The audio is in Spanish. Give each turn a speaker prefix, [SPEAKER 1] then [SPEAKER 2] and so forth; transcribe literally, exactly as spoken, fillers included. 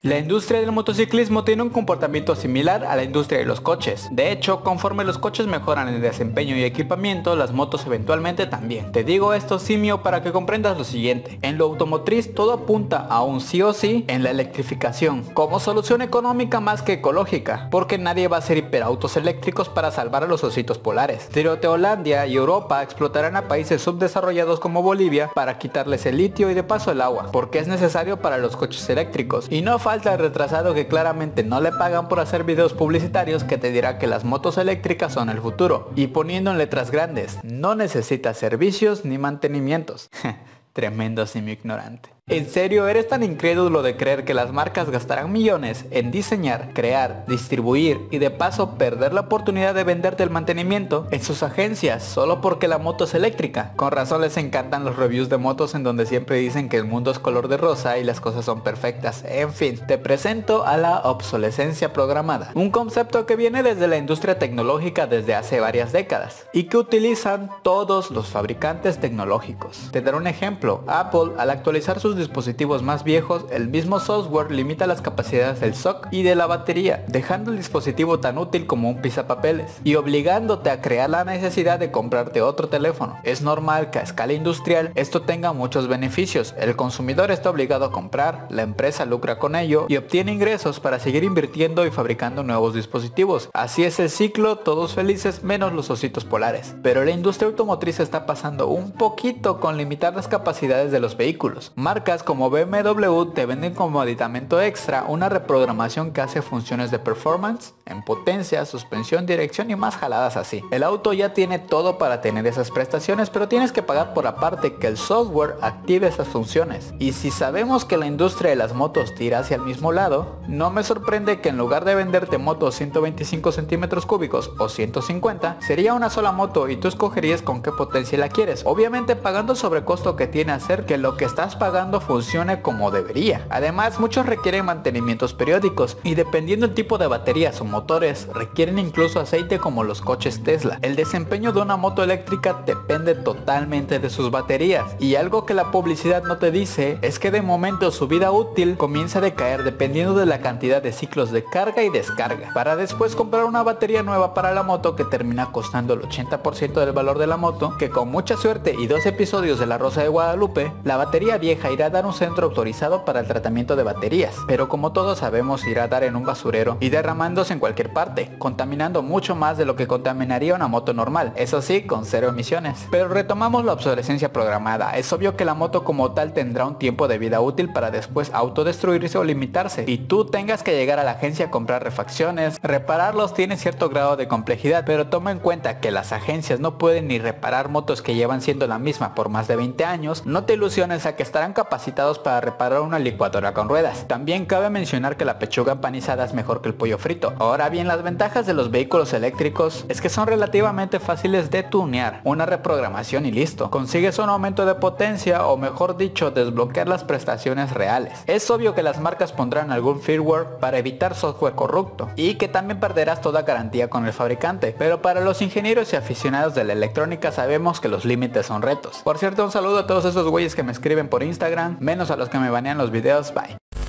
[SPEAKER 1] La industria del motociclismo tiene un comportamiento similar a la industria de los coches. De hecho, conforme los coches mejoran en desempeño y equipamiento, las motos eventualmente también. Te digo esto, simio, para que comprendas lo siguiente. En lo automotriz todo apunta a un sí o sí en la electrificación, como solución económica más que ecológica, porque nadie va a hacer hiperautos eléctricos para salvar a los ositos polares. Tailandia y Europa explotarán a países subdesarrollados como Bolivia para quitarles el litio y de paso el agua, porque es necesario para los coches eléctricos. Y no falta el retrasado que claramente no le pagan por hacer videos publicitarios que te dirá que las motos eléctricas son el futuro, y poniendo en letras grandes: no necesitas servicios ni mantenimientos. Tremendo simio ignorante. ¿En serio eres tan incrédulo de creer que las marcas gastarán millones en diseñar, crear, distribuir y de paso perder la oportunidad de venderte el mantenimiento en sus agencias solo porque la moto es eléctrica? Con razón les encantan los reviews de motos en donde siempre dicen que el mundo es color de rosa y las cosas son perfectas. En fin, te presento a la obsolescencia programada, un concepto que viene desde la industria tecnológica desde hace varias décadas y que utilizan todos los fabricantes tecnológicos. Te daré un ejemplo. Apple, al actualizar sus dispositivos más viejos, el mismo software limita las capacidades del S O C y de la batería, dejando el dispositivo tan útil como un pisapapeles y obligándote a crear la necesidad de comprarte otro teléfono. Es normal que a escala industrial esto tenga muchos beneficios. El consumidor está obligado a comprar, la empresa lucra con ello y obtiene ingresos para seguir invirtiendo y fabricando nuevos dispositivos. Así es el ciclo, todos felices menos los ositos polares. Pero la industria automotriz está pasando un poquito con limitar las capacidades de los vehículos. Marcas como B M W te venden como aditamento extra una reprogramación que hace funciones de performance, en potencia, suspensión, dirección y más jaladas así. El auto ya tiene todo para tener esas prestaciones, pero tienes que pagar por aparte que el software active esas funciones. Y si sabemos que la industria de las motos tira hacia el mismo lado, no me sorprende que en lugar de venderte motos ciento veinticinco centímetros cúbicos o ciento cincuenta, sería una sola moto y tú escogerías con qué potencia la quieres, obviamente pagando el sobrecosto que tiene hacer que lo que estás pagando funcione como debería. Además, muchos requieren mantenimientos periódicos y dependiendo del tipo de baterías o motores, requieren incluso aceite como los coches Tesla. El desempeño de una moto eléctrica depende totalmente de sus baterías, y algo que la publicidad no te dice es que de momento su vida útil comienza a decaer dependiendo de la cantidad de ciclos de carga y descarga, para después comprar una batería nueva para la moto que termina costando el ochenta por ciento del valor de la moto, que con mucha suerte y dos episodios de La Rosa de Guadalupe, la batería vieja irá a dar un centro autorizado para el tratamiento de baterías, pero como todos sabemos irá a dar en un basurero y derramándose en cualquier parte, contaminando mucho más de lo que contaminaría una moto normal, eso sí, con cero emisiones. Pero retomamos la obsolescencia programada. Es obvio que la moto como tal tendrá un tiempo de vida útil para después autodestruirse o limitarse, y tú tengas que llegar a la agencia a comprar refacciones. Repararlos tiene cierto grado de complejidad, pero toma en cuenta que las agencias no pueden ni reparar motos que llevan siendo la misma por más de veinte años. No te ilusiones a que estarán capacitados para reparar una licuadora con ruedas. También cabe mencionar que la pechuga empanizada es mejor que el pollo frito. Ahora bien, las ventajas de los vehículos eléctricos es que son relativamente fáciles de tunear, una reprogramación y listo. Consigues un aumento de potencia, o mejor dicho, desbloquear las prestaciones reales. Es obvio que las marcas pondrán algún firmware para evitar software corrupto, y que también perderás toda garantía con el fabricante, pero para los ingenieros y aficionados de la electrónica sabemos que los límites son retos. Por cierto, un saludo a todos esos güeyes que me escriben por Instagram, menos a los que me banean los videos. Bye.